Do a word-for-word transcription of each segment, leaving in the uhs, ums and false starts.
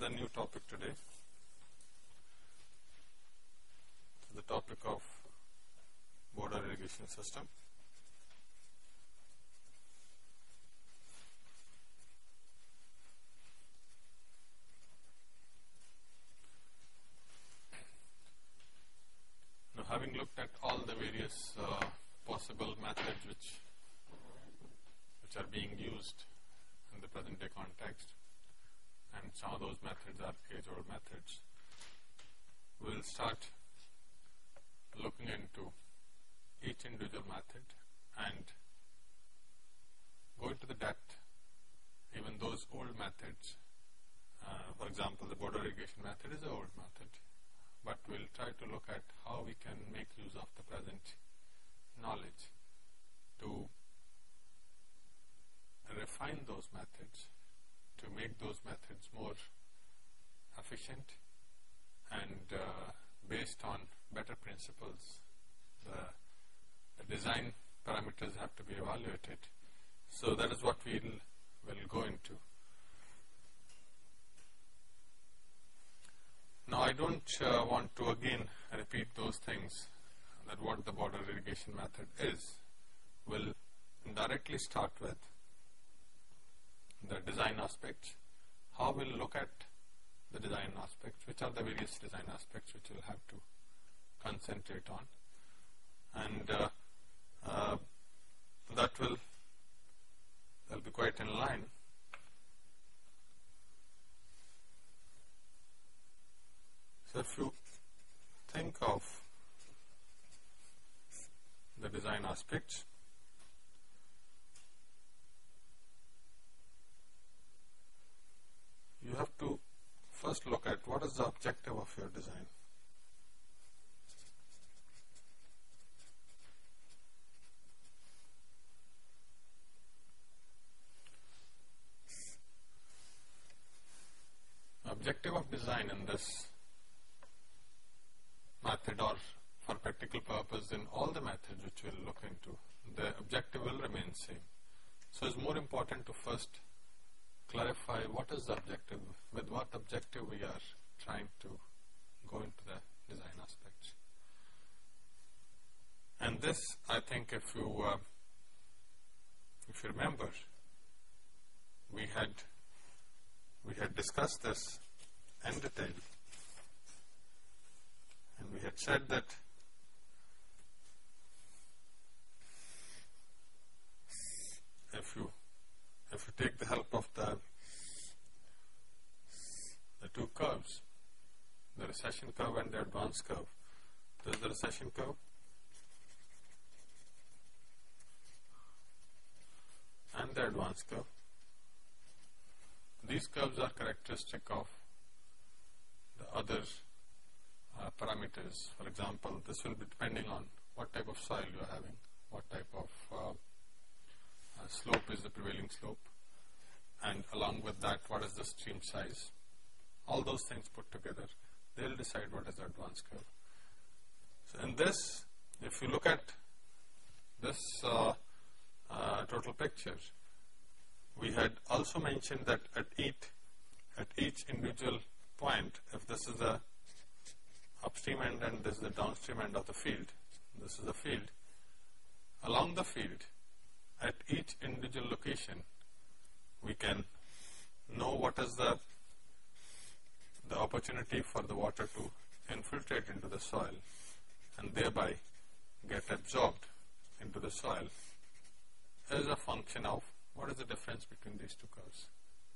with a new topic today. The topic of border irrigation system. Now, having looked at all the various uh, possible methods which which are being used in the present day context, and some of those methods are age-old methods, we will start looking into each individual method and go into the depth, even those old methods. Uh, for example, the border irrigation method is an old method, but we will try to look at how we can make use of the present knowledge to refine those methods, to make those methods more efficient and uh, based on better principles. The, the design parameters have to be evaluated. So that is what we will will go into. Now, I don't uh, want to again repeat those things, that what the border irrigation method is. We'll directly start with the design aspects, how we'll look at the design aspects, which are the various design aspects which we'll have to concentrate on, and uh, uh, that will will be quite in line so if you think of the design aspects, you have to first look at what is the objective of your design. Objective of design in this method, or for practical purpose in all the methods which we will look into, the objective will remain same. So it's more important to first clarify what is the objective, with what objective we are trying to go into the design aspects. And this, I think, if you uh, if you remember, we had we had discussed this in detail, and we had said that if you if you take the help of the the two curves, the recession curve and the advance curve. This is the recession curve, and the advance curve. These curves are characteristic of the other uh, parameters. For example, this will be depending on what type of soil you are having, what type of uh, uh, slope is the prevailing slope, and along with that, what is the stream size. All those things put together, they will decide what is the advance curve. So in this, if you look at this uh, uh, total picture, we had also mentioned that at each, at each individual point, if this is the upstream end and this is the downstream end of the field, this is the field, along the field, at each individual location, we can know what is the the opportunity for the water to infiltrate into the soil and thereby get absorbed into the soil as a function of what is the difference between these two curves.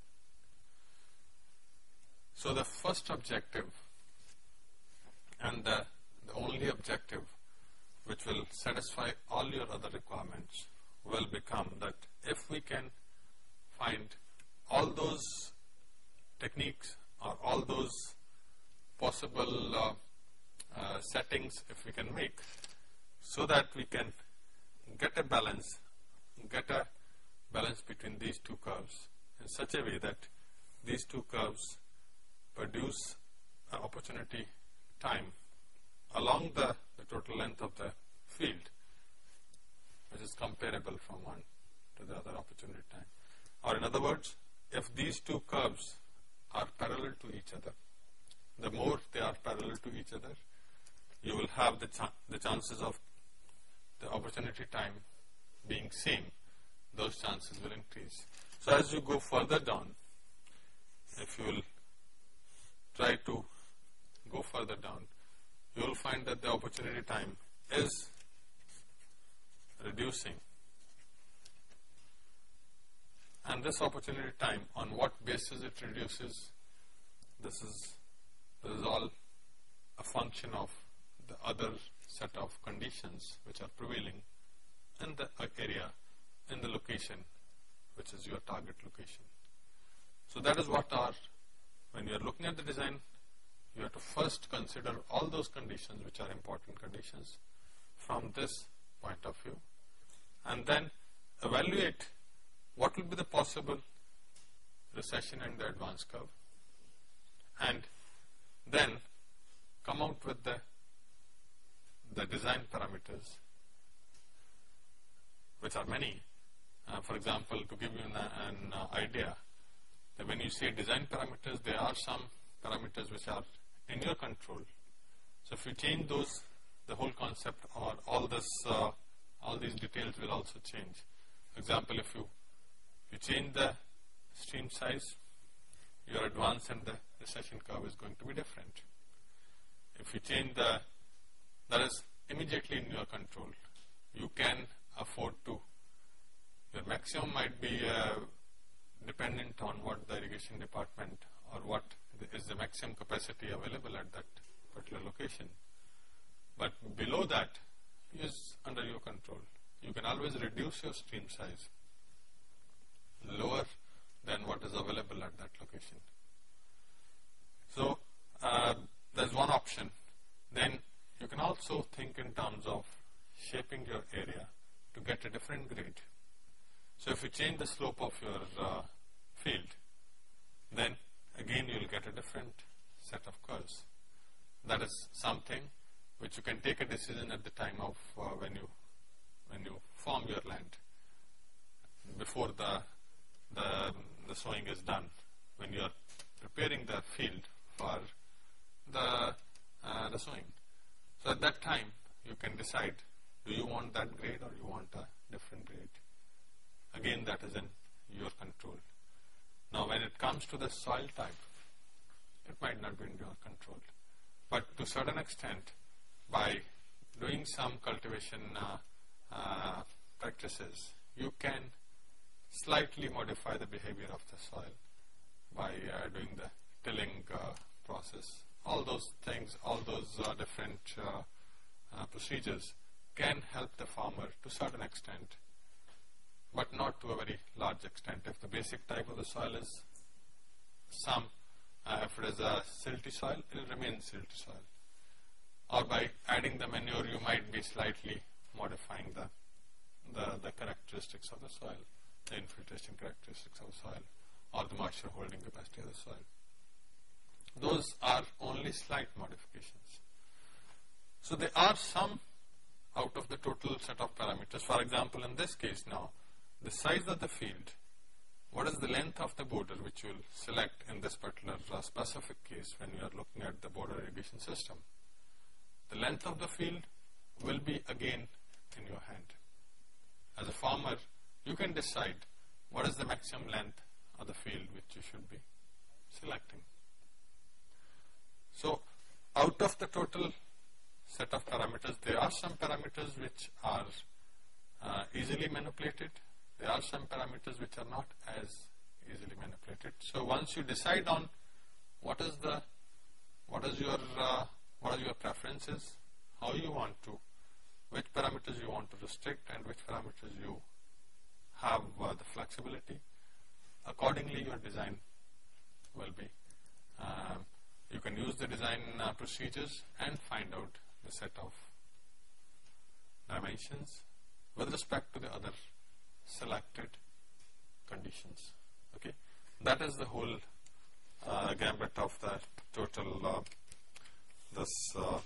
So the first objective and the, the only objective which will satisfy all your other requirements will become that if we can find all those techniques or all those possible uh, uh, settings if we can make, so that we can get a balance, get a balance between these two curves in such a way that these two curves produce an opportunity time along the, the total length of the field, which is comparable from one to the other opportunity time. Or in other words, if these two curves are parallel to each other. The more they are parallel to each other, you will have the, ch the chances of the opportunity time being same. Those chances will increase. So as you go further down, if you will try to go further down, you will find that the opportunity time is reducing. And this opportunity time, on what basis it reduces, this is, this is all a function of the other set of conditions which are prevailing in the area, in the location, which is your target location. So that is what our, when you are looking at the design, you have to first consider all those conditions which are important conditions from this point of view, and then evaluate what will be the possible recession in the advance curve, and then come out with the, the design parameters, which are many. Uh, for example, to give you an, an uh, idea, that when you say design parameters, there are some parameters which are in your control. So if you change those, the whole concept or all this, uh, all these details will also change. For example, if you, you change the stream size, your advance and the recession curve is going to be different. If you change the, that is immediately in your control. You can afford to, your maximum might be uh, dependent on what the irrigation department or what is the maximum capacity available at that particular location. But below that is under your control. You can always reduce your stream size lower than what is available at that location. So uh, there's one option. Then you can also think in terms of shaping your area to get a different grade. So if you change the slope of your uh, field, then again you will get a different set of curves. That is something which you can take a decision at the time of uh, when you when you form your land, before the the the sowing is done, when you are preparing the field for the uh, the sowing. So at that time you can decide, do you want that grade or you want a different grade? Again, that is in your control. Now when it comes to the soil type, it might not be in your control, but to a certain extent, by doing some cultivation uh, uh, practices, you can slightly modify the behavior of the soil by uh, doing the tilling uh, process. All those things, all those uh, different uh, uh, procedures can help the farmer to a certain extent, but not to a very large extent. If the basic type of the soil is some, uh, if it is a silty soil, it will remain silty soil. Or by adding the manure, you might be slightly modifying the, the, the characteristics of the soil, the infiltration characteristics of the soil, or the moisture holding capacity of the soil. Those are only slight modifications. So there are some out of the total set of parameters. For example, in this case now, the size of the field, what is the length of the border which you will select in this particular uh, specific case when you are looking at the border irrigation system. The length of the field will be again in your hand. As a farmer, you can decide what is the maximum length of the field which you should be selecting. So out of the total set of parameters, there are some parameters which are uh, easily manipulated. There are some parameters which are not as easily manipulated. So once you decide on what is the, what is your, uh, what are your preferences, how you want to, which parameters you want to restrict and which parameters you have uh, the flexibility, accordingly your design will be. Um, you can use the design uh, procedures and find out the set of dimensions with respect to the other selected conditions. Okay, that is the whole uh, gambit of the total uh, this uh,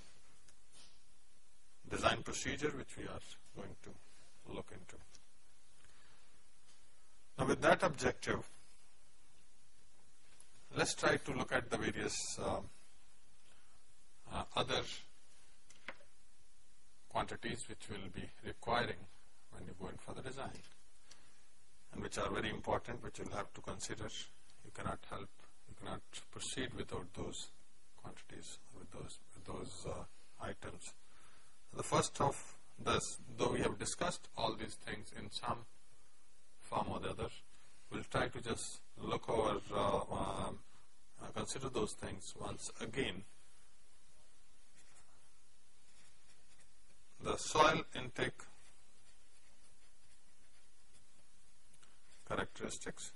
design procedure which we are going to look into. Now with that objective, let's try to look at the various uh, uh, other quantities which will be requiring when you go in for the design, and which are very important, which you'll have to consider. You cannot help, you cannot proceed without those quantities, with those, with those uh, items. The first of this, though we have discussed all these things in some form or the other, we'll try to just look over, uh, um, uh, consider those things once again. The soil intake characteristics.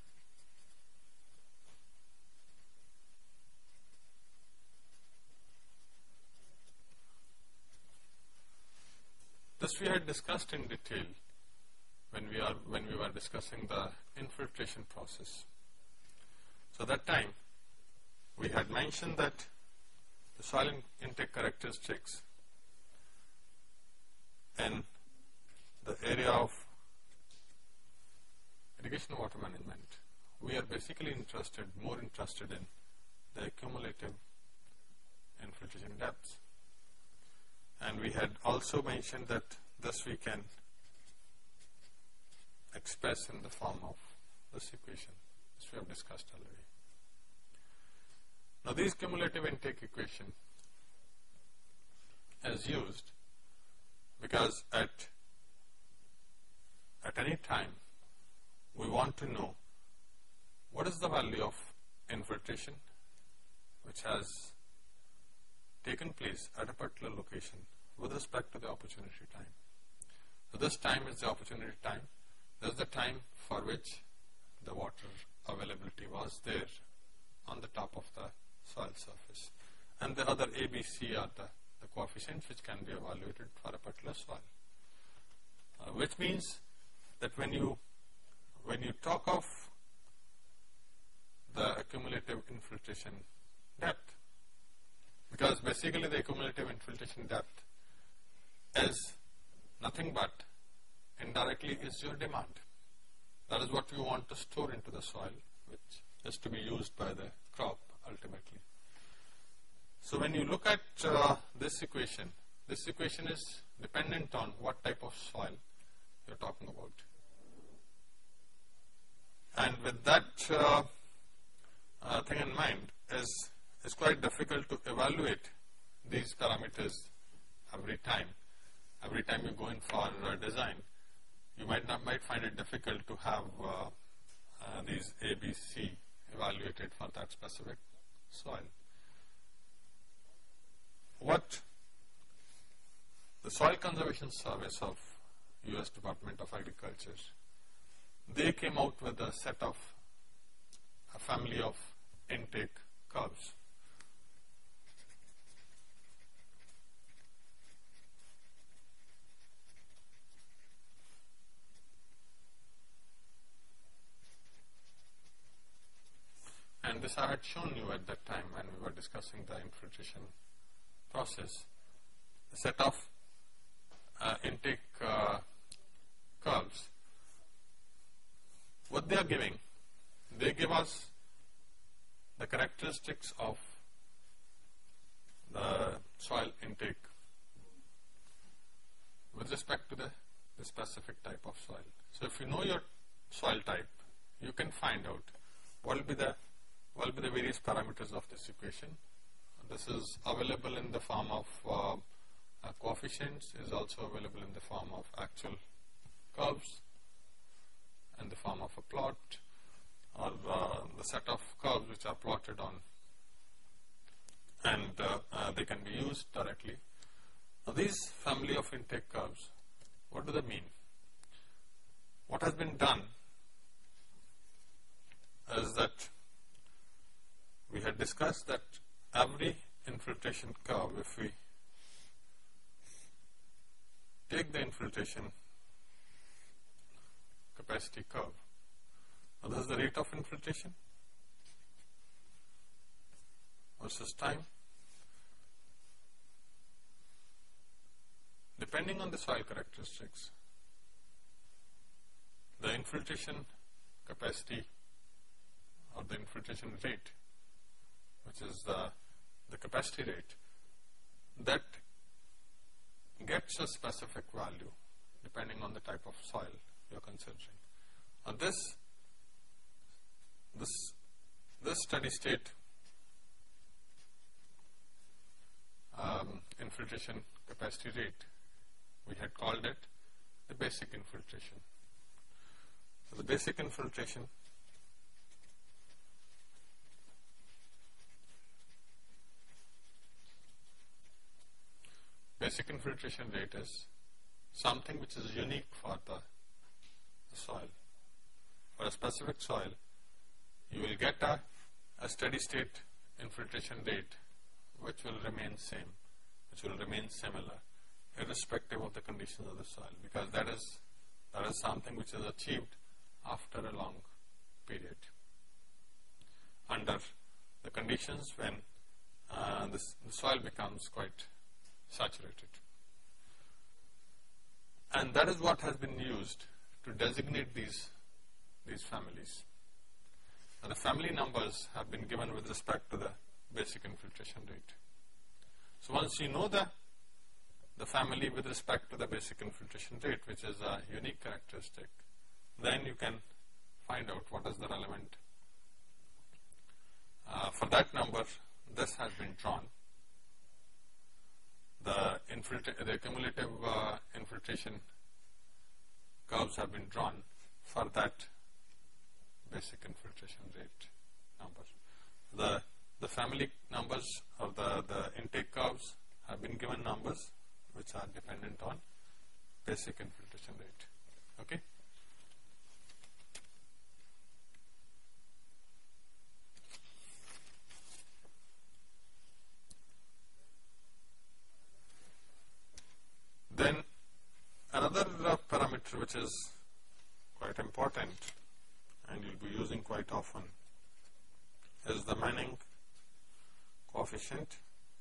This we had discussed in detail when we are when we were discussing the infiltration process. So at that time we had mentioned that the soil in intake characteristics in the area of irrigation water management, we are basically interested, more interested in the cumulative infiltration depths. And we had also mentioned that this we can express in the form of this equation, which we have discussed already. Now this cumulative intake equation is used because at, at any time we want to know what is the value of infiltration which has taken place at a particular location with respect to the opportunity time. So this time is the opportunity time. This is the time for which the water availability was there on the top of the soil surface. And the other A, B, C are the, the coefficients which can be evaluated for a particular soil. Uh, which means that when you when you talk of the accumulative infiltration depth, because basically the accumulative infiltration depth is nothing but indirectly is your demand. That is what you want to store into the soil, which is to be used by the crop ultimately. So when you look at uh, this equation, this equation is dependent on what type of soil you're talking about. And with that uh, uh, thing in mind, is it's quite difficult to evaluate these parameters every time. Every time you go in for uh, design, you might not might find it difficult to have uh, uh, these A, B, C evaluated for that specific soil. What the Soil Conservation Service of U S Department of Agriculture, they came out with a set of a family of intake curves. And this I had shown you at that time when we were discussing the infiltration process. A set of uh, intake uh, curves. What they are giving, they give us the characteristics of the soil intake with respect to the, the specific type of soil. So if you know your soil type, you can find out what will be the what will be the various parameters of this equation. This is available in the form of uh, uh, coefficients, is also available in the form of actual curves, in the form of a plot, or uh, the set of curves which are plotted on, and uh, uh, they can be used directly. Now these family of intake curves, what do they mean? What has been done is that we had discussed that every infiltration curve, if we take the infiltration capacity curve, now this is the rate of infiltration versus time. Depending on the soil characteristics, the infiltration capacity or the infiltration rate which is the, the capacity rate, that gets a specific value depending on the type of soil you are considering. Now this, this, this steady state um, infiltration capacity rate, we had called it the basic infiltration. So the basic infiltration basic infiltration rate is something which is unique for the, the soil. For a specific soil, you will get a, a steady state infiltration rate which will remain same, which will remain similar, irrespective of the conditions of the soil, because that is, that is something which is achieved after a long period, under the conditions when uh, this, the soil becomes quite saturated. And that is what has been used to designate these, these families. And the family numbers have been given with respect to the basic infiltration rate. So once you know the, the family with respect to the basic infiltration rate, which is a unique characteristic, then you can find out what is the relevant. Uh, for that number, this has been drawn. The, the cumulative uh, infiltration curves have been drawn for that basic infiltration rate number. The, the family numbers of the, the intake curves have been given numbers which are dependent on basic infiltration rate. Okay? Then another uh, parameter which is quite important and you'll be using quite often is the Manning coefficient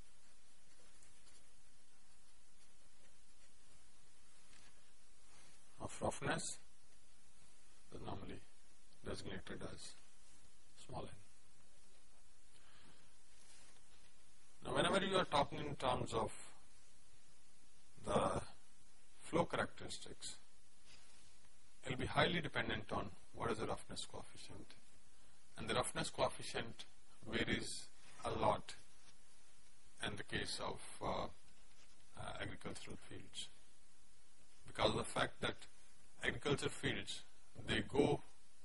of roughness, is normally designated as small n. Now whenever you are talking in terms of the flow characteristics, it will be highly dependent on what is the roughness coefficient. And the roughness coefficient varies a lot in the case of uh, uh, agricultural fields, because of the fact that agricultural fields, they go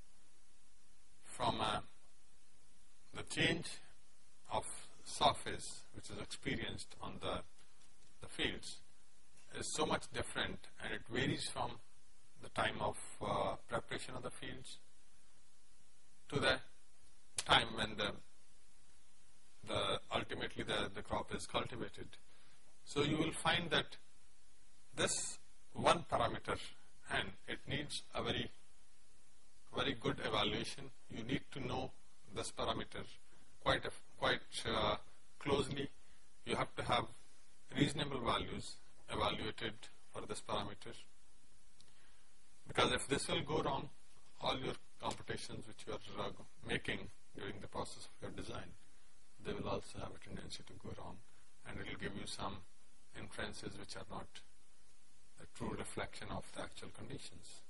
from uh, the change of surface which is experienced on the, the fields is so much different, and it varies from the time of uh, preparation of the fields to the time when the, the ultimately the, the crop is cultivated. So you will find that this one parameter, and it needs a very, very good evaluation. You need to know this parameter quite, a, quite uh, closely. You have to have reasonable values evaluated for this parameter, because if this will go wrong, all your computations which you are uh, making during the process of your design, they will also have a tendency to go wrong, and it will give you some inferences which are not a true reflection of the actual conditions.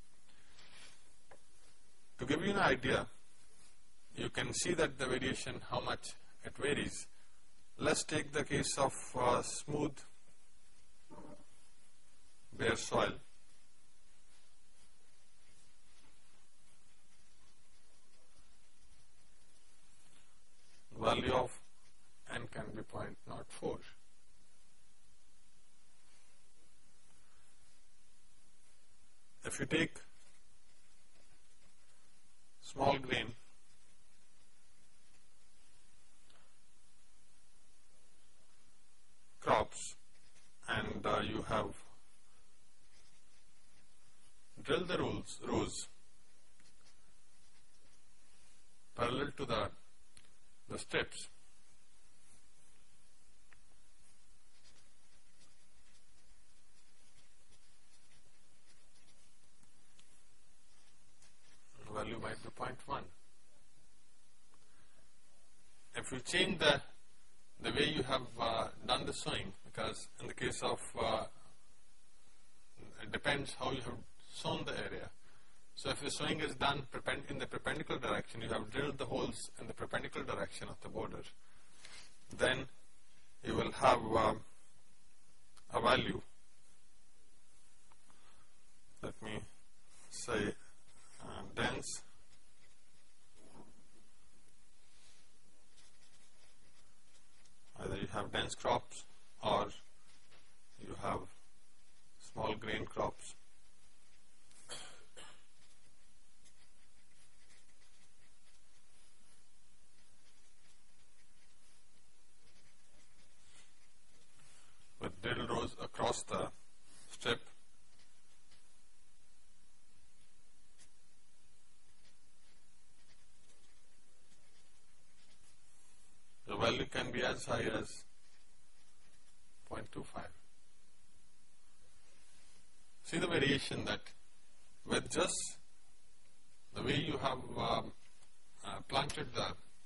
To give you an idea, you can see that the variation, how much it varies. Let's take the case of uh, smooth bare soil. Value of n can be zero point zero four. If you take small grain crops and uh, you have drilled the rows, rows parallel to the, the strips, value might be zero point one. If if you change the, the way you have uh, done the sowing, because in the case of, uh, it depends how you have sown the area. So if the sowing is done in the perpendicular direction, you have drilled the holes in the perpendicular direction of the border, then you will have uh, a value. Let me say uh, dense either you have dense crops or you have small grain crops. With drilled rows across the strip. The value can be as high as zero point two five. See the variation that with just the way you have um, uh, planted the,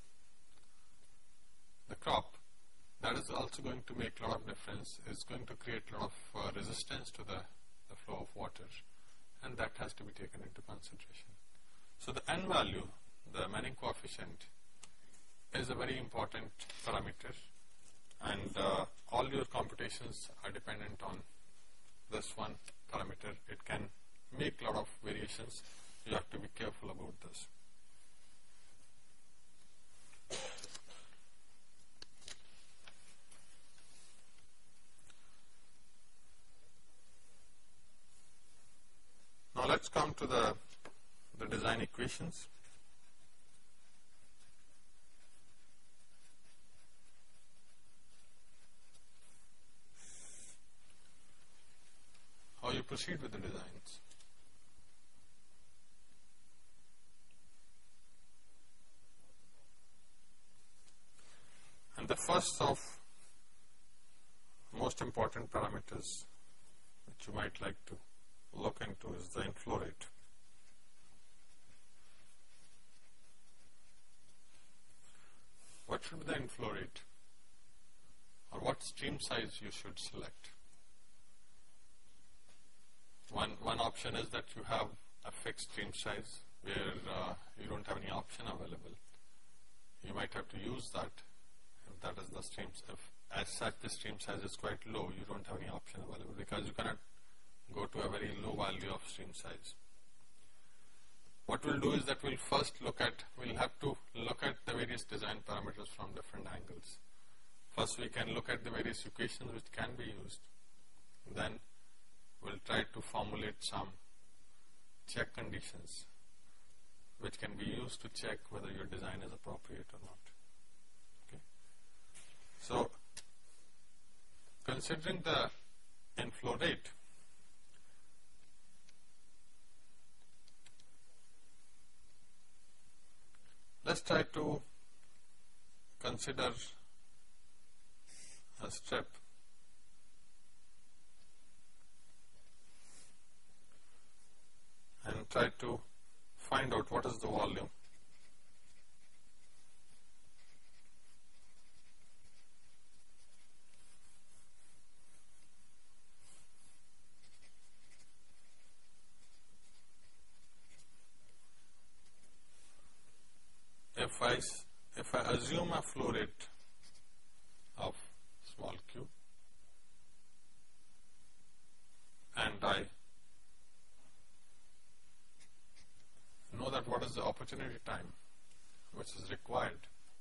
the crop, that is also going to make a lot of difference. It's going to create a lot of uh, resistance to the, the flow of water, and that has to be taken into consideration. So the N value, the Manning coefficient, is a very important parameter, and uh, all your computations are dependent on this one parameter. It can make a lot of variations. You have to be careful about this. Now let's come to the, the design equations. How you proceed with the designs. And the first of most important parameters which you might like to look into is the inflow rate. What should be the inflow rate, or what stream size you should select? One, one option is that you have a fixed stream size where uh, you don't have any option available. You might have to use that if that is the stream. If as such the stream size is quite low, you don't have any option available because you cannot go to a very low value of stream size. What we'll do is that we'll first look at, we'll have to look at the various design parameters from different angles. First we can look at the various equations which can be used. Then we'll try to formulate some check conditions which can be used to check whether your design is appropriate or not. Okay. So, considering the inflow rate, let's try to consider a strip and try to find out what is the volume. If I, if I assume a flow rate of small q and I know that what is the opportunity time which is required,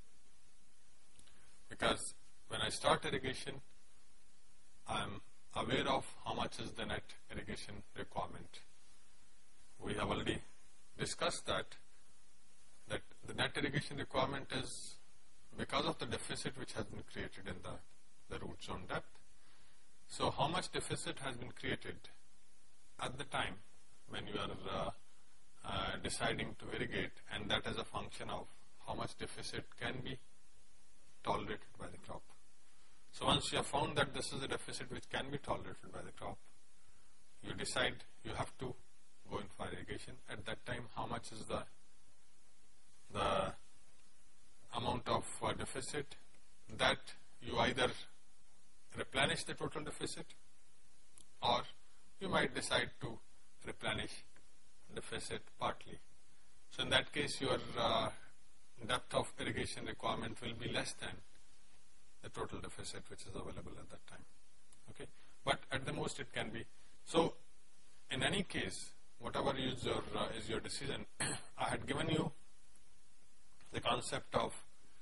because when I start irrigation I am aware of how much is the net irrigation requirement. We have already discussed that that the net irrigation requirement is because of the deficit which has been created in the, the root zone depth. So how much deficit has been created at the time when you are uh, uh, deciding to irrigate, and that is a function of how much deficit can be tolerated by the crop. So once you have found that this is a deficit which can be tolerated by the crop, you decide you have to go in for irrigation. At that time, how much is the the amount of uh, deficit deficit, that you either replenish the total deficit or you might decide to replenish deficit partly. So in that case, your uh, depth of irrigation requirement will be less than the total deficit which is available at that time. Okay, but at the most it can be. So in any case, whatever is your uh, is your decision, I had given you the concept of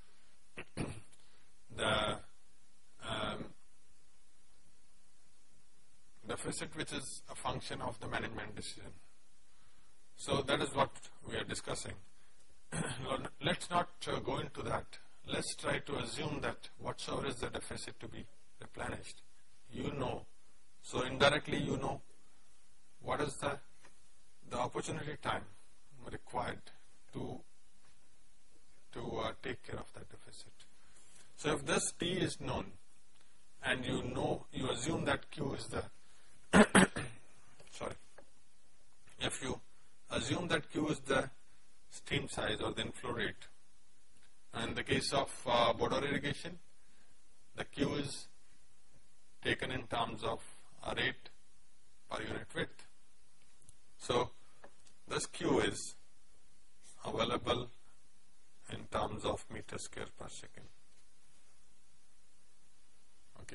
the um, deficit which is a function of the management decision. So that is what we are discussing. Let's not uh, go into that. Let's try to assume that whatsoever is the deficit to be replenished, you know. So indirectly you know what is the the opportunity time required to to uh, take care of that deficit. So if this T is known and you know, you assume that Q is the sorry, if you assume that Q is the stream size or the inflow rate, and in the case of uh, border irrigation, the Q is taken in terms of a rate per unit width. So this Q is available in terms of meter square per second. Okay.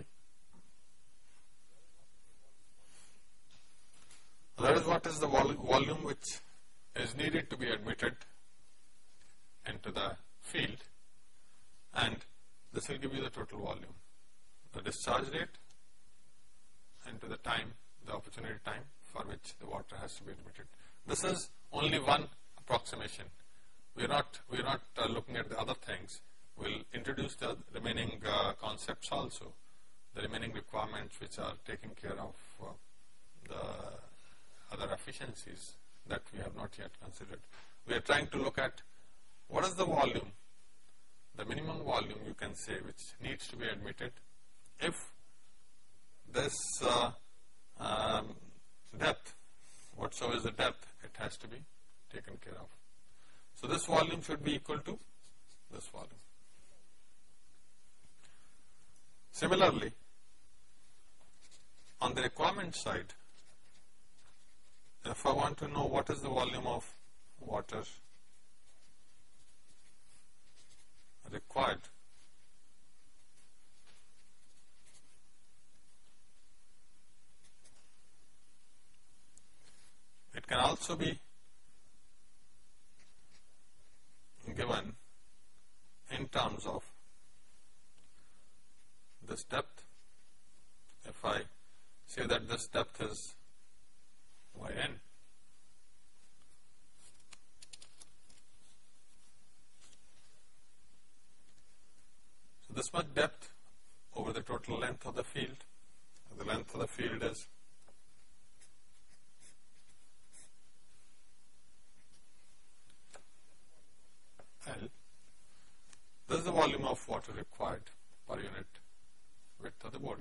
That is what is the vol volume which is needed to be admitted into the field, and this will give you the total volume, the discharge rate into the time, the opportunity time for which the water has to be admitted. This is only one approximation. We are not we are not uh, looking at the other things. We'll introduce the remaining uh, concepts also, the remaining requirements which are taking care of uh, the other efficiencies that we have not yet considered. We are trying to look at what is the volume, the minimum volume you can say which needs to be admitted if this uh, um, depth, whatsoever is the depth, it has to be taken care of. So this volume should be equal to this volume. Similarly, on the requirement side, if I want to know what is the volume of water required, it can also be given in terms of this depth. If I say that this depth is yn, so this much depth over the total length of the field, the length of the field is L. This is the volume of water required per unit width of the border.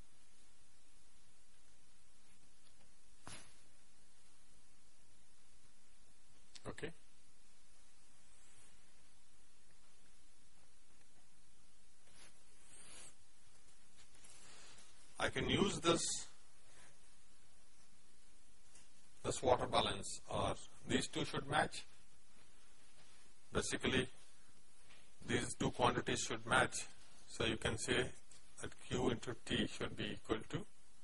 Okay. I can use this this water balance, or these two should match. Basically, these two quantities should match. So you can say that Q into T should be equal to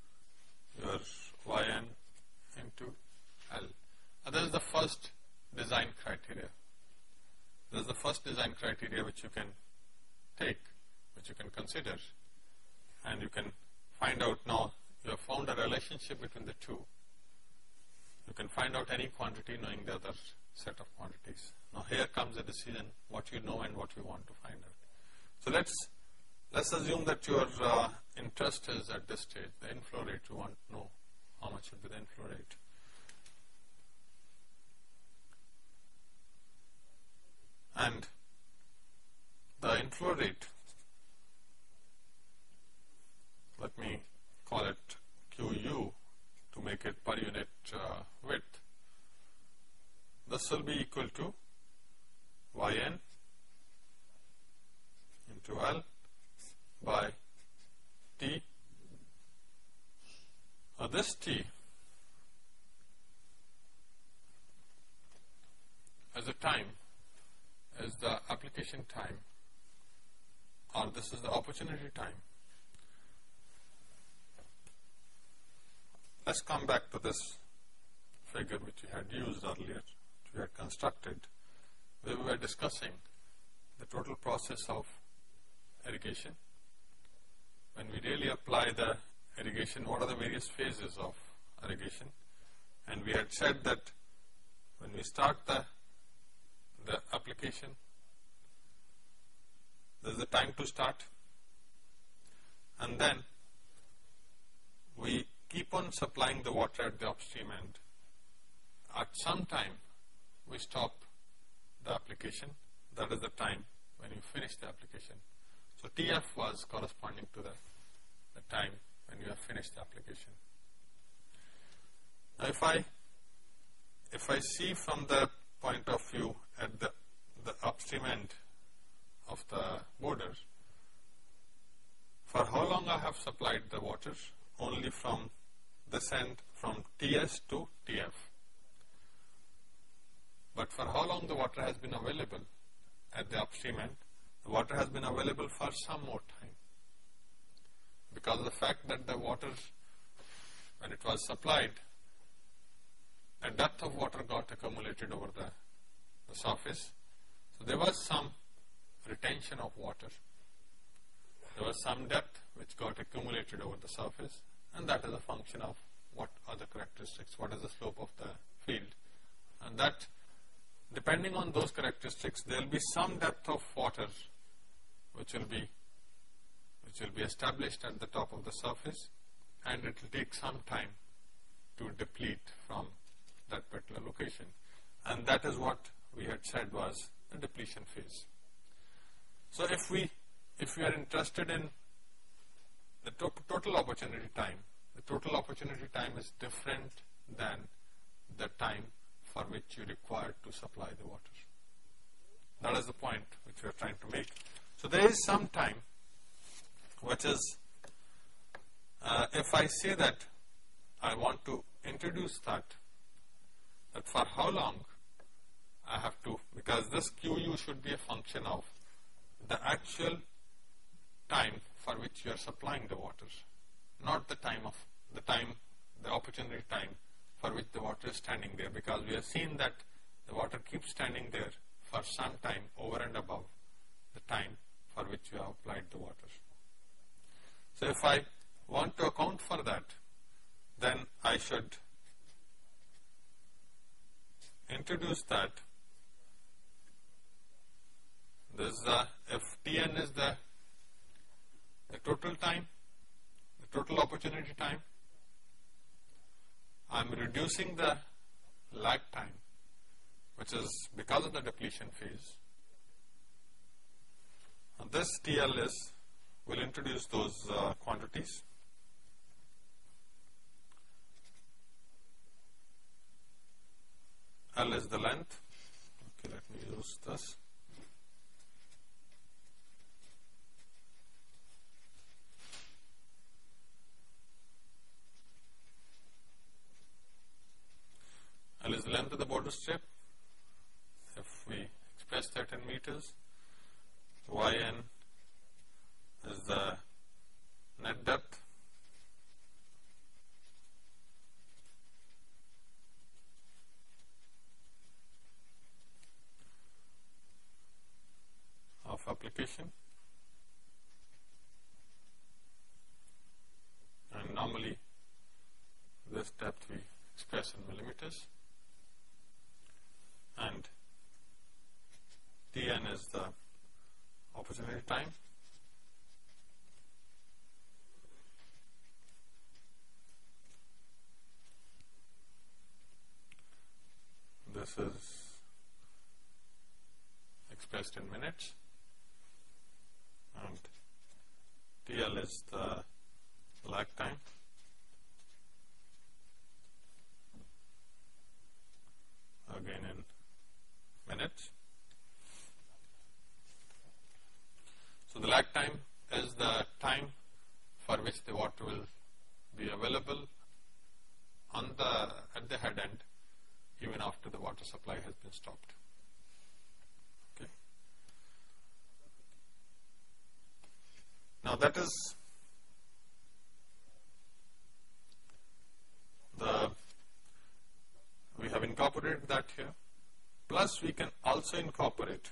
your Yn into L. And this is the first design criteria. This is the first design criteria which you can take, which you can consider, and you can find out now you have found a relationship between the two. You can find out any quantity knowing the other set of quantities. Now here comes the decision, what you know and what you want to find out. So let's let's assume that your uh, interest is at this stage, the inflow rate. You want to know how much will be the inflow rate. And the inflow rate, let me call it Q U to make it per unit uh, width. This will be equal to Yn to L by T. Now this T as a time is the application time, or this is the opportunity time. Let's come back to this figure which we had used earlier, which we had constructed, where we were discussing the total process of irrigation. When we really apply the irrigation, what are the various phases of irrigation? And we had said that when we start the, the application, there is a time to start, and then we keep on supplying the water at the upstream end. At some time, we stop the application. That is the time when you finish the application. So T F was corresponding to the, the time when you have finished the application. Now if I, if I see from the point of view at the, the upstream end of the border, for how long I have supplied the water? Only from this end, from T S to T F. But for how long the water has been available at the upstream end? The water has been available for some more time, because of the fact that the water, when it was supplied, a depth of water got accumulated over the, the surface. So there was some retention of water. There was some depth which got accumulated over the surface, and that is a function of what are the characteristics, what is the slope of the field. And that, depending on those characteristics, there will be some depth of water which will be which will be established at the top of the surface, and it will take some time to deplete from that particular location. And that is what we had said was the depletion phase. So if we if we are interested in the to total opportunity time, the total opportunity time is different than the time for which you require to supply the water. That is the point which we are trying to make. So there is some time which is, uh, if I say that I want to introduce that, that for how long I have to, because this Q U should be a function of the actual time for which you are supplying the water, not the time of the time, the opportunity time for which the water is standing there, because we have seen that the water keeps standing there for some time over and above the time for which you have applied the water. So if I want to account for that, then I should introduce that this uh, if T N is the, the total time, the total opportunity time, I am reducing the lag time, which is because of the depletion phase. And this T L is, will introduce those uh, quantities. L is the length. Okay, let me use this. L is the length of the border strip. If we express that in meters, Yn is the net depth. Of application, and normally this depth we express in millimeters, and Tn is the opportunity time. This is expressed in minutes, and T L is the lag time. Again in minutes. So the lag water supply has been stopped. Okay. Now that is the, we have incorporated that here, plus we can also incorporate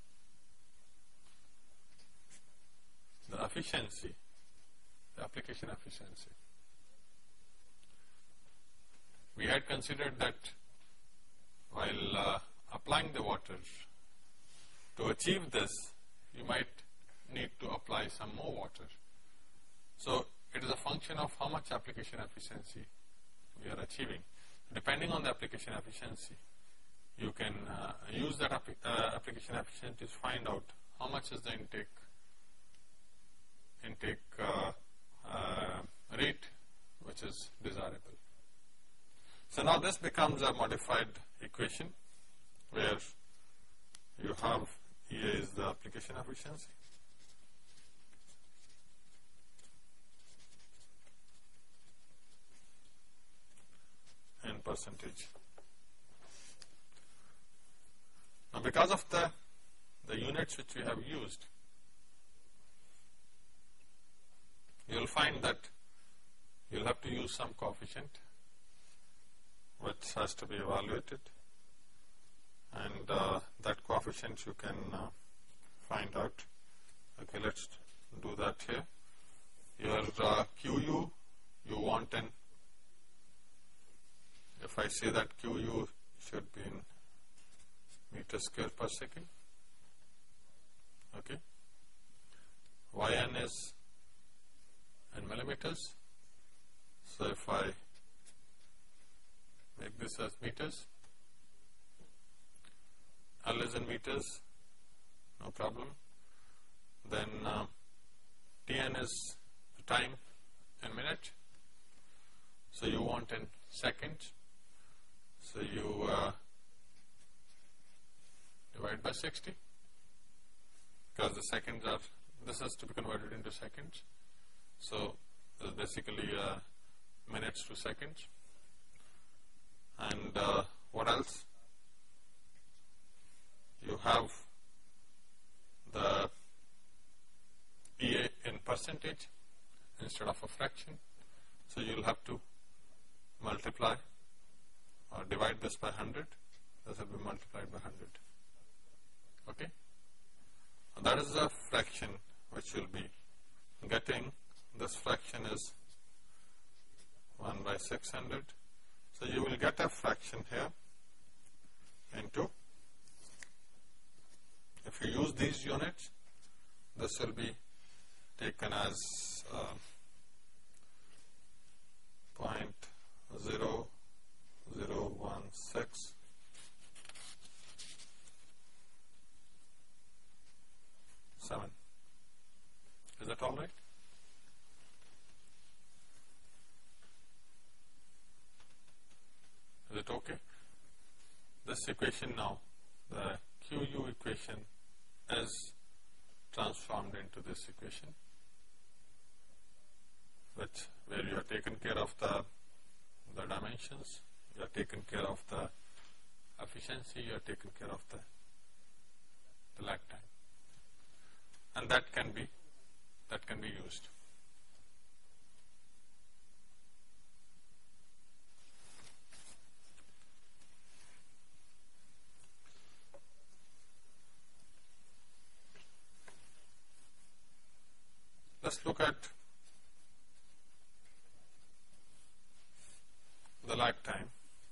the efficiency, the application efficiency. We had considered that while uh, applying the water, to achieve this, you might need to apply some more water. So it is a function of how much application efficiency we are achieving. Depending on the application efficiency, you can uh, use that ap uh, application efficiency to find out how much is the intake intake uh, uh, rate which is desirable. So now this becomes a modified equation where you have E A is the application efficiency, and percentage. Now because of the, the units which we have used, you will find that you will have to use some coefficient which has to be evaluated, and uh, that coefficient you can uh, find out. Okay, let's do that here. Your uh, Q U, you want an, if I say that Q U should be in meters square per second, okay. Y N is in millimeters, so if I make this as meters, L is in meters, no problem. Then uh, T N is the time in minute, so you want in seconds, so you uh, divide by sixty, because the seconds are, this has to be converted into seconds, so this is basically uh, minutes to seconds. And uh, what else? You have the E A in percentage instead of a fraction, so you will have to multiply or divide this by one hundred. This will be multiplied by one hundred. Okay? And that is a fraction which you will be getting. This fraction is one by six hundred. So you will get a fraction here into, if you use these units, this will be taken as uh, zero point zero zero one six seven. Is that all right? Is it okay? This equation now, the Q U equation, is transformed into this equation, which where you have taken care of the, the dimensions, you have taken care of the efficiency, you have taken care of the, the lag time, and that can be that can be used. Let's look at the lag time.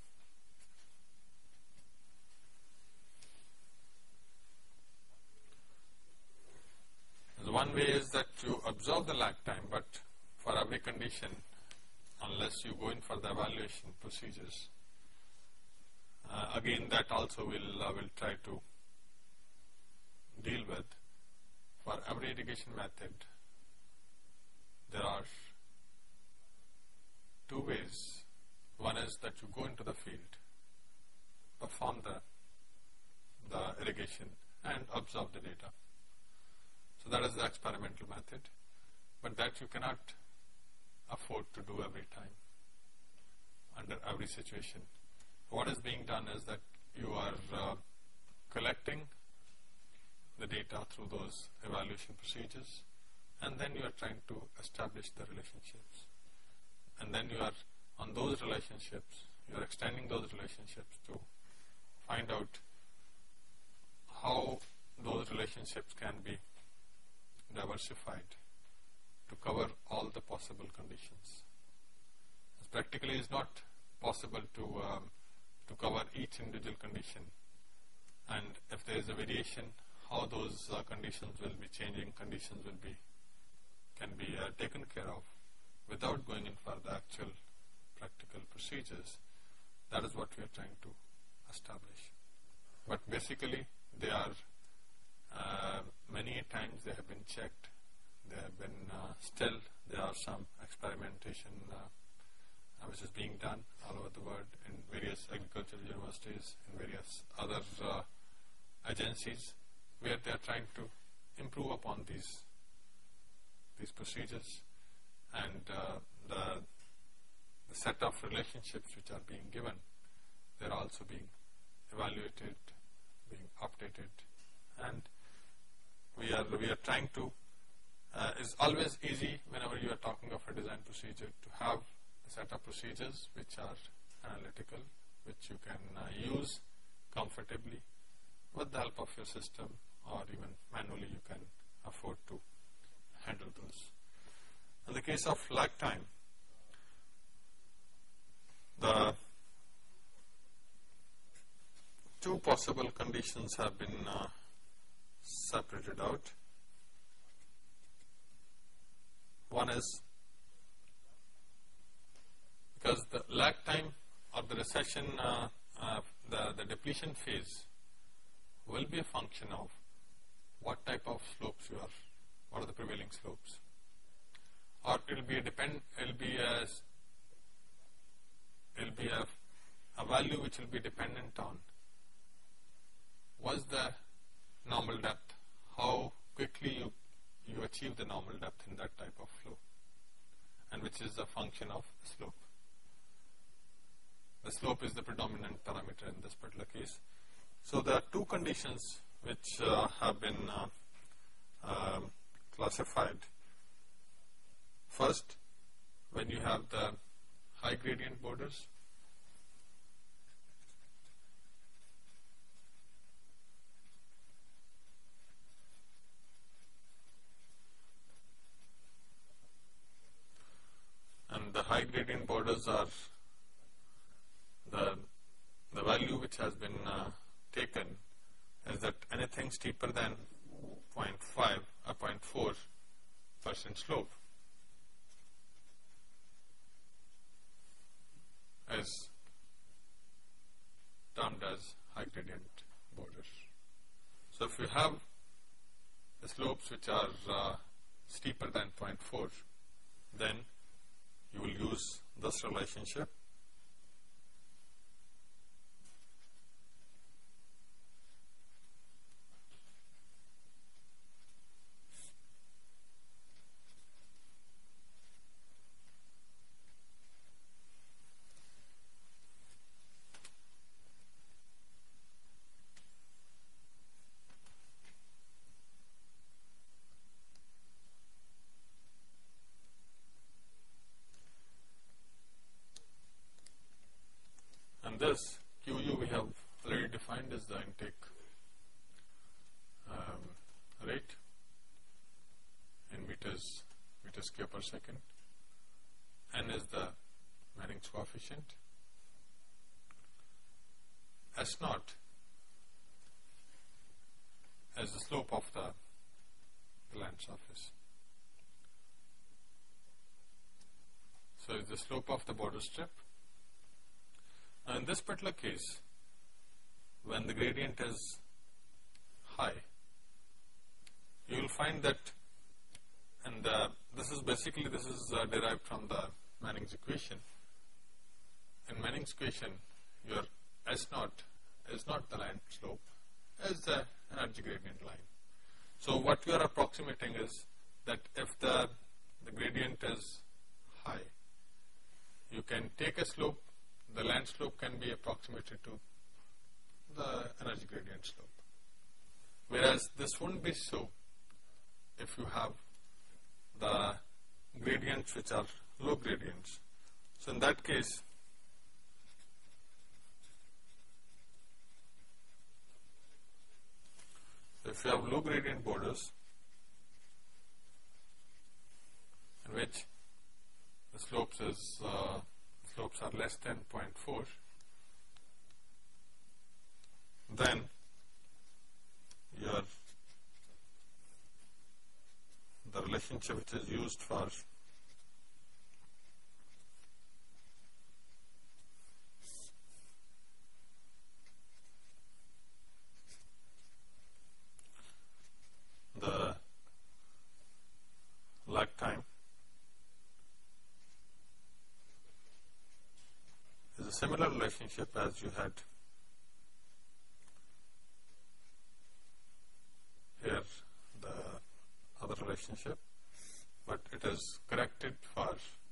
The one way is that you observe the lag time, but for every condition, unless you go in for the evaluation procedures, uh, again that also will uh, will try to deal with. For every irrigation method, there are two ways. One is that you go into the field, perform the, the irrigation, and observe the data. So that is the experimental method, but that you cannot afford to do every time, under every situation. What is being done is that you through those evaluation procedures, and then you are trying to establish the relationships. And then you are on those relationships, you are extending those relationships to find out how those relationships can be diversified to cover all the possible conditions. As practically it is not possible to um, to cover each individual condition, and if there is a variation, how those uh, conditions will be changing, conditions will be can be uh, taken care of without going in for the actual practical procedures. That is what we are trying to establish. But basically, they are uh, many times they have been checked. They have been uh, still there are some experimentation uh, which is being done all over the world in various agricultural universities, in various other uh, agencies, where they are trying to improve upon these these procedures, and uh, the, the set of relationships which are being given, they are also being evaluated, being updated, and we are we are trying to. Uh, it's always easy whenever you are talking of a design procedure to have a set of procedures which are analytical, which you can uh, use comfortably with the help of your system, or even manually you can afford to handle those. In the case of lag time, the two possible conditions have been uh, separated out. One is because the lag time or the recession, uh, uh, the, the depletion phase will be a function of what type of slopes you are, what are the prevailing slopes, or it will be a depend, it will be a, it will be a, a value which will be dependent on what's the normal depth, how quickly you you achieve the normal depth in that type of flow, and which is a function of slope. The slope is the predominant parameter in this particular case. So there are two conditions which uh, have been uh, uh, classified. First, when you have the high gradient borders, and the high gradient borders are the the value which has been uh, taken is that anything steeper than zero point five or zero point four percent slope is termed as high gradient borders. So if you have the slopes which are uh, steeper than zero point four, then you will use this relationship. This Q U we have already defined as the intake um, rate in meters meters square per second. N is the Manning's coefficient. S naught is the slope of the, the land surface. So it's the slope of the border strip. In this particular case, when the gradient is high, you will find that, and uh, this is basically this is uh, derived from the Manning's equation. In Manning's equation, your S naught is not the line slope, is the energy gradient line. So what you are approximating is that if the the gradient is high, you can take a slope. The land slope can be approximated to the energy gradient slope. Whereas Whereas this wouldn't be so if you have the gradients which are low gradients. So in that case, if you have low gradient borders in which the slopes is uh, slopes are less than zero point four, then your the relationship which is used for the lag time is a similar relationship as you had here, the other relationship, but it is corrected for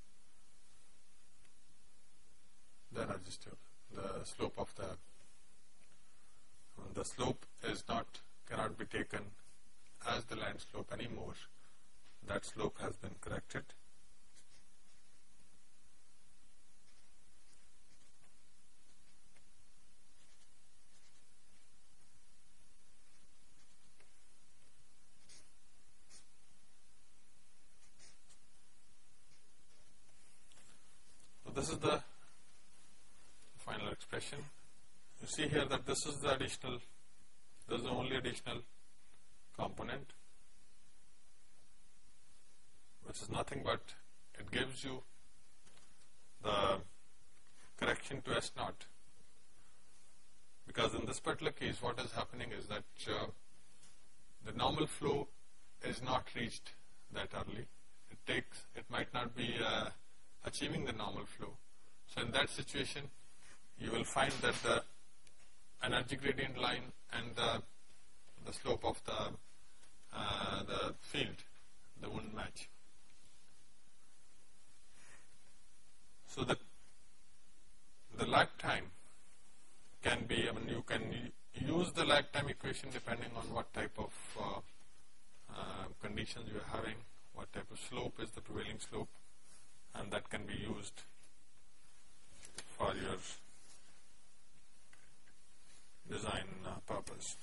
the energy stable. The slope of the the slope is not cannot be taken as the land slope anymore. That slope has been corrected. So this is the final expression. You see here that this is the additional, this is the only additional component, which is nothing but it gives you the correction to S naught, because in this particular case what is happening is that uh, the normal flow is not reached that early. It takes, it might not be uh, achieving the normal flow. So in that situation you will find that the energy gradient line and the, the slope of the uh, the field, they won't match. So the the lag time can be, I mean, you can use the lag time equation depending on what type of uh, uh, conditions you are having, what type of slope is the prevailing slope, and that can be used for your design uh, purpose.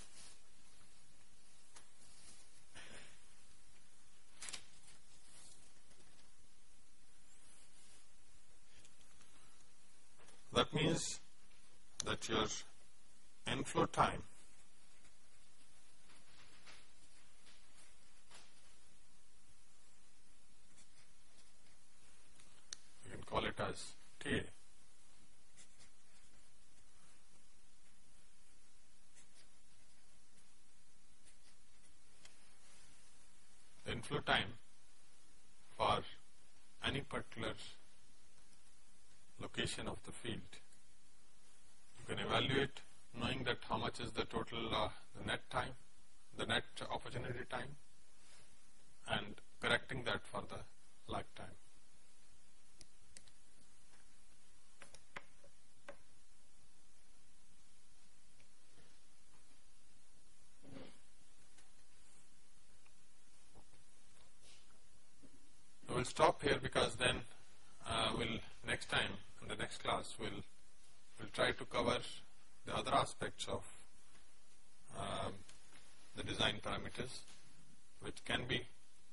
That means that your inflow time you can call it as T A. The inflow time for any particular location of the field, you can evaluate knowing that how much is the total uh, the net time, the net opportunity time, and correcting that for the lag time. So we'll stop here, because then uh, we'll next time in the next class we'll we'll try to cover the other aspects of um, the design parameters which can be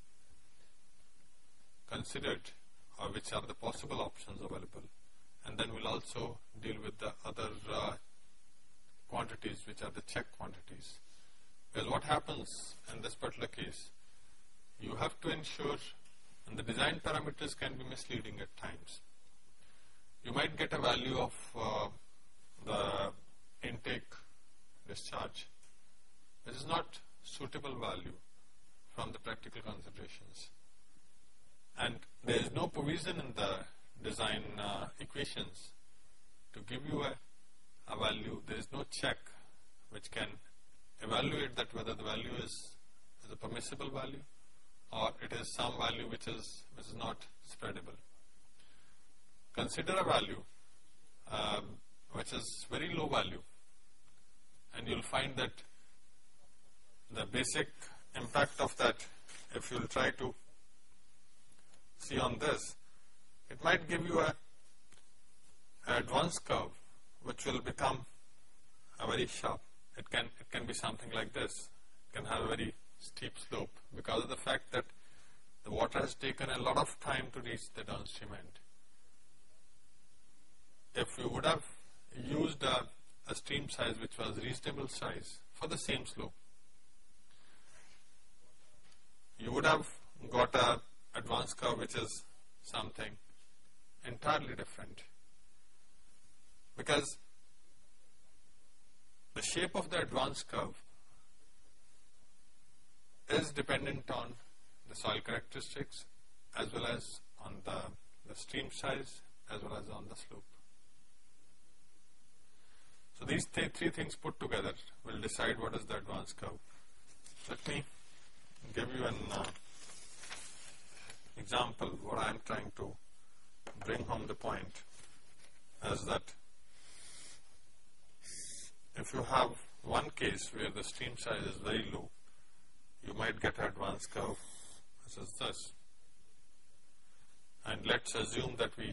considered, or which are the possible options available, and then we'll also deal with the other uh, quantities which are the check quantities. Because what happens in this particular case, you have to ensure, and the design parameters can be misleading at times. You might get a value of uh, the intake discharge which is not suitable value from the practical considerations, and there is no provision in the design uh, equations to give you a, a value. There is no check which can evaluate that whether the value is, is a permissible value or it is some value which is which is not spreadable. Consider a value um, which is very low value, and you will find that the basic impact of that, if you will try to see on this, it might give you a, a advanced curve which will become a very sharp. It can, it can be something like this. It can have a very steep slope because of the fact that the water has taken a lot of time to reach the downstream end. If you would have used a, a stream size which was reasonable size for the same slope, you would have got a advanced curve which is something entirely different, because the shape of the advanced curve is dependent on the soil characteristics as well as on the, the stream size as well as on the slope. So these th three things put together will decide what is the advanced curve. Let me give you an uh, example. What I am trying to bring home the point is that if you have one case where the stream size is very low, you might get an advanced curve. This is this. And let's assume that we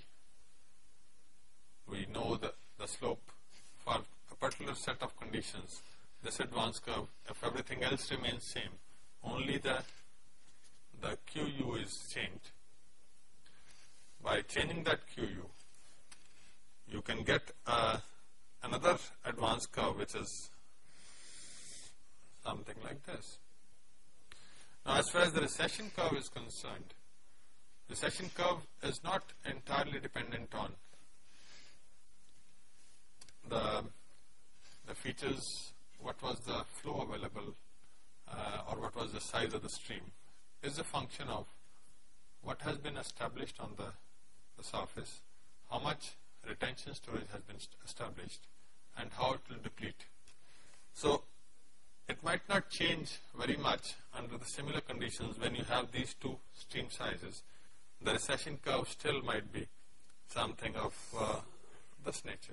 we know the, the slope for a particular set of conditions. This advanced curve, if everything else remains same, only the the Q U is changed. By changing that Q U, you can get uh, another advanced curve which is something like this. Now, as far as the recession curve is concerned, recession curve is not entirely dependent on the, the features, what was the flow available uh, or what was the size of the stream. It is a function of what has been established on the, the surface, how much retention storage has been established, and how it will deplete. So, it might not change very much under the similar conditions when you have these two stream sizes. The recession curve still might be something of uh, this nature.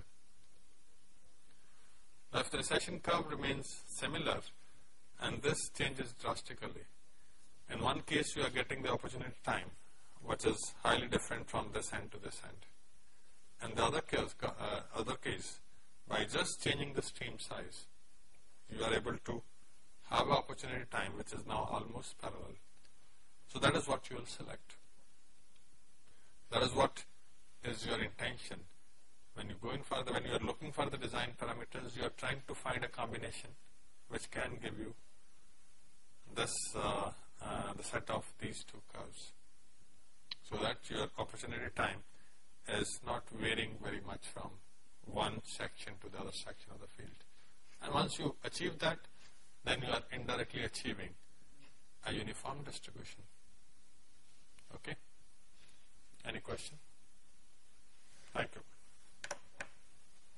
Now, if the recession curve remains similar and this changes drastically, in one case you are getting the opportunity time which is highly different from this end to this end. In the other case, uh, other case, by just changing the stream size, you are able to have opportunity time which is now almost parallel. So that is what you will select. That is what is your intention. When you go in further, when you are looking for the design parameters, you are trying to find a combination which can give you this, uh, uh, the set of these two curves, so that your opportunity time is not varying very much from one section to the other section of the field. And once you achieve that, then you are indirectly achieving a uniform distribution. Okay? Any question? Thank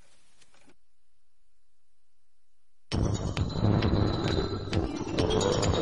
you.